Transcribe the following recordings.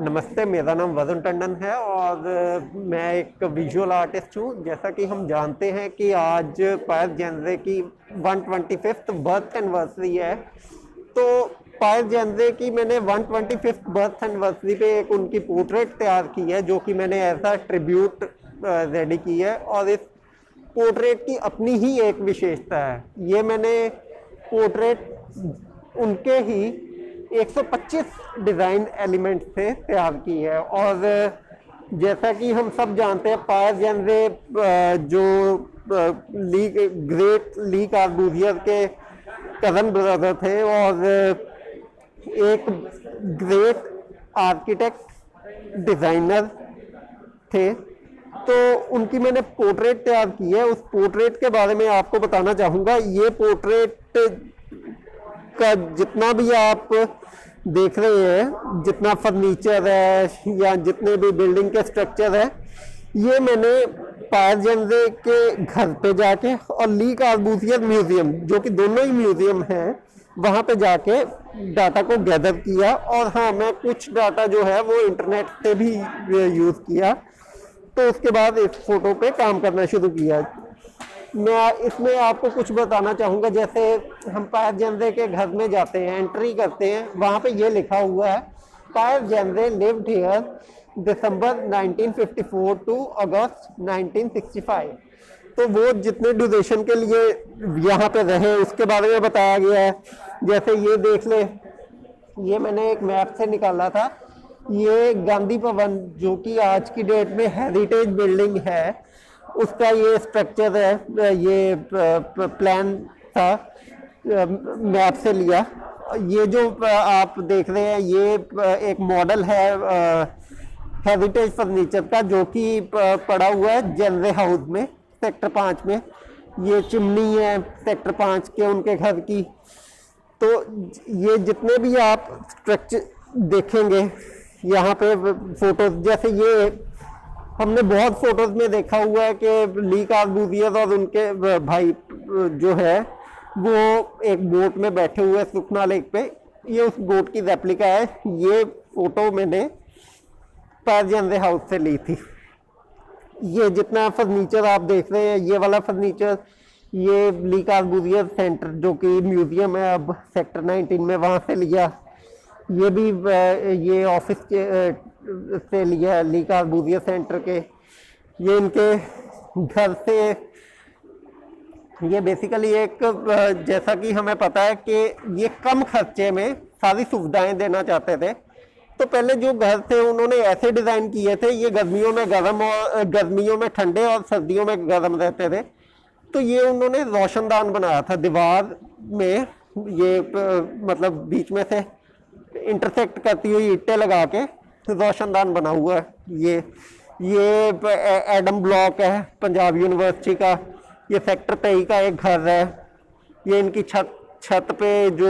नमस्ते, मेरा नाम वरुण टंडन है और मैं एक विजुअल आर्टिस्ट हूँ। जैसा कि हम जानते हैं कि आज पायल जेनरे की 125th बर्थ एनिवर्सरी है, तो पायल जेनरे की मैंने 125th बर्थ एनिवर्सरी पे एक उनकी पोर्ट्रेट तैयार की है, जो कि मैंने ऐसा ट्रिब्यूट रेडी की है। और इस पोर्ट्रेट की अपनी ही एक विशेषता है। ये मैंने पोर्ट्रेट उनके ही 125 डिज़ाइन एलिमेंट से तैयार की है। और जैसा कि हम सब जानते हैं, पायल जेनरे जो ग्रेट ली कार्बूजियर के कज़न ब्रदर थे और एक ग्रेट आर्किटेक्ट डिज़ाइनर थे, तो उनकी मैंने पोर्ट्रेट तैयार की है। उस पोर्ट्रेट के बारे में आपको बताना चाहूँगा। ये पोर्ट्रेट का जितना भी आप देख रहे हैं, जितना फर्नीचर है या जितने भी बिल्डिंग के स्ट्रक्चर है, ये मैंने पायल जेनरे के घर पे जाके और ली कार्बूजियर म्यूजियम, जो कि दोनों ही म्यूजियम हैं, वहाँ पे जाके डाटा को गैदर किया। और हाँ, मैं कुछ डाटा जो है वो इंटरनेट से भी यूज़ किया। तो उसके बाद इस फोटो पे काम करना शुरू किया। मैं इसमें आपको कुछ बताना चाहूँगा। जैसे हम पायल जेनरे के घर में जाते हैं, एंट्री करते हैं, वहाँ पे ये लिखा हुआ है, पायल जेनरे lived here December 1954 to August 1965। तो वो जितने ड्यूरेशन के लिए यहाँ पे रहे उसके बारे में बताया गया है। जैसे ये देख ले, ये मैंने एक मैप से निकाला था। ये गांधी भवन, जो कि आज की डेट में हेरिटेज बिल्डिंग है, उसका ये स्ट्रक्चर है। ये प्लान था, मैप से लिया। ये जो आप देख रहे हैं, ये एक मॉडल है हेरिटेज फर्नीचर का, जो कि पड़ा हुआ है जेनरे हाउस में, सेक्टर 5 में। ये चिमनी है सेक्टर 5 के उनके घर की। तो ये जितने भी आप स्ट्रक्चर देखेंगे यहाँ पे फोटो, जैसे ये हमने बहुत फोटोज में देखा हुआ है कि ली कार्बूजियर और उनके भाई जो है वो एक बोट में बैठे हुए सुखना लेक पे। ये उस बोट की रेप्लिका है। ये फोटो मैंने पायल जेनरे हाउस से ली थी। ये जितना फर्नीचर आप देख रहे हैं, ये वाला फर्नीचर, ये ली कार्बूजियर सेंटर, जो कि म्यूजियम है अब सेक्टर 19 में, वहाँ से लिया। ये भी ये ऑफिस से लिया ली कार्बूजियर सेंटर के। ये इनके घर से, ये बेसिकली एक, जैसा कि हमें पता है कि ये कम खर्चे में सारी सुविधाएं देना चाहते थे, तो पहले जो घर थे उन्होंने ऐसे डिज़ाइन किए थे। ये गर्मियों में गर्म और गर्मियों में ठंडे और सर्दियों में गर्म रहते थे। तो ये उन्होंने रोशनदान बनाया था दीवार में। ये मतलब बीच में से इंटरसेक्ट करती हुई ईंटें लगा के रोशनदान बना हुआ है। ये एडम ब्लॉक है पंजाब यूनिवर्सिटी का। ये सेक्टर 23 का एक घर है। ये इनकी छत पे जो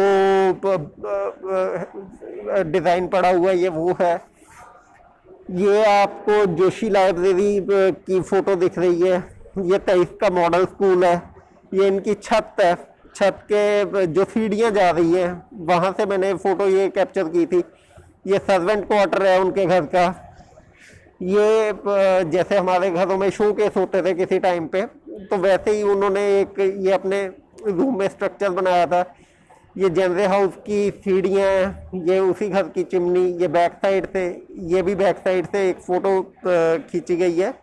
डिज़ाइन पड़ा हुआ है, ये वो है। ये आपको जोशी लाइब्रेरी की फ़ोटो दिख रही है। ये 23 का मॉडल स्कूल है। ये इनकी छत है। छत के जो सीढ़ियाँ जा रही हैं, वहाँ से मैंने फ़ोटो ये कैप्चर की थी। ये सर्वेंट क्वार्टर है उनके घर का। ये जैसे हमारे घरों में शो केस होते थे किसी टाइम पे, तो वैसे ही उन्होंने एक ये अपने रूम में स्ट्रक्चर बनाया था। ये जेनरे हाउस की सीढ़ियाँ हैं। ये उसी घर की चिमनी। ये बैक साइड से, ये भी बैक साइड से एक फ़ोटो खींची गई है।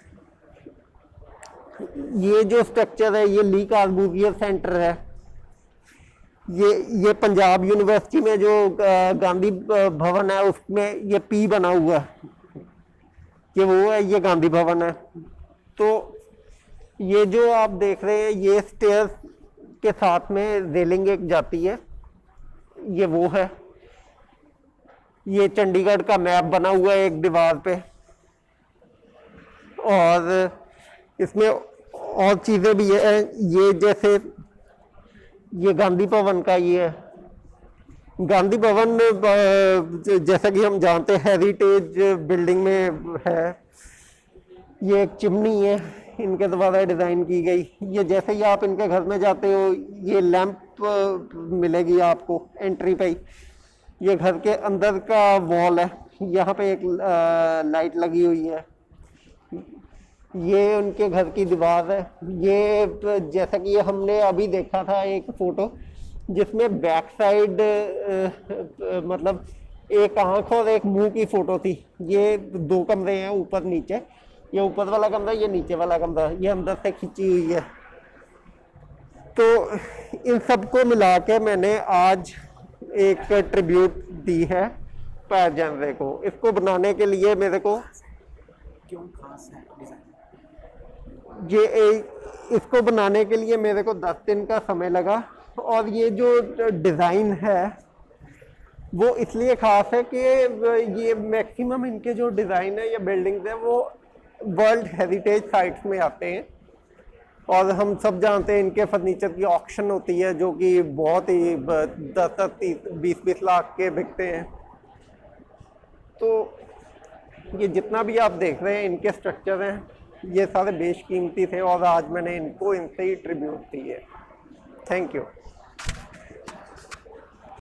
ये जो स्ट्रक्चर है, ये ली कार्बूजियर सेंटर है। ये पंजाब यूनिवर्सिटी में जो गांधी भवन है, उसमें ये पी बना हुआ है, ये वो है। ये गांधी भवन है। तो ये जो आप देख रहे हैं, ये स्टेयर्स के साथ में रेलिंग एक जाती है, ये वो है। ये चंडीगढ़ का मैप बना हुआ है एक दीवार पे। और इसमें और चीज़ें भी है। ये जैसे ये गांधी भवन का ये है। गांधी भवन जैसा कि हम जानते हैं हेरिटेज बिल्डिंग में है। ये एक चिमनी है, इनके द्वारा डिज़ाइन की गई। ये जैसे ही आप इनके घर में जाते हो, ये लैंप मिलेगी आपको एंट्री पे ही। ये घर के अंदर का वॉल है, यहाँ पे एक लाइट लगी हुई है। ये उनके घर की दीवार है। ये जैसा कि हमने अभी देखा था एक फोटो जिसमें बैक साइड मतलब एक आंख और एक मुंह की फोटो थी। ये 2 कमरे हैं ऊपर नीचे, ये ऊपर वाला कमरा, ये नीचे वाला कमरा, ये अंदर से खींची हुई है। तो इन सबको मिला के मैंने आज एक ट्रिब्यूट दी है पैर जैनरे को। इसको बनाने के लिए मेरे को क्यों खास है डिजाइन? इसको बनाने के लिए मेरे को 10 दिन का समय लगा। और ये जो डिज़ाइन है वो इसलिए ख़ास है कि ये मैक्सिमम इनके जो डिज़ाइन है या बिल्डिंग्स हैं वो वर्ल्ड हेरिटेज साइट्स में आते हैं। और हम सब जानते हैं इनके फर्नीचर की ऑक्शन होती है जो कि बहुत ही 10-20 लाख के बिकते हैं। तो ये जितना भी आप देख रहे हैं इनके स्ट्रक्चर हैं, ये सारे बेशकीमती थे और आज मैंने इनको इनसे ही ट्रिब्यूट दी है। Thank you.